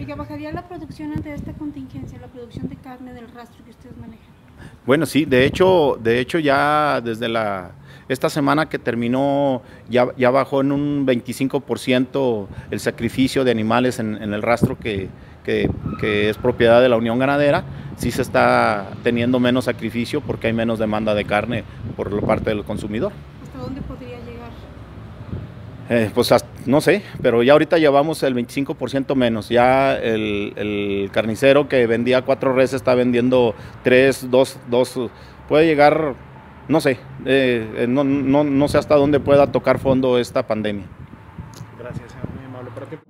Oiga, ¿bajaría la producción ante esta contingencia, la producción de carne del rastro que ustedes manejan? Bueno, sí, de hecho ya desde esta semana que terminó ya bajó en un 25% el sacrificio de animales en el rastro que es propiedad de la Unión Ganadera. Sí se está teniendo menos sacrificio porque hay menos demanda de carne por la parte del consumidor. ¿Hasta dónde podría llegar? Pues no sé, pero ya ahorita llevamos el 25% menos. Ya el carnicero que vendía 4 reses está vendiendo 3, 2, puede llegar, no sé, no sé hasta dónde pueda tocar fondo esta pandemia. Gracias, señor, muy amable.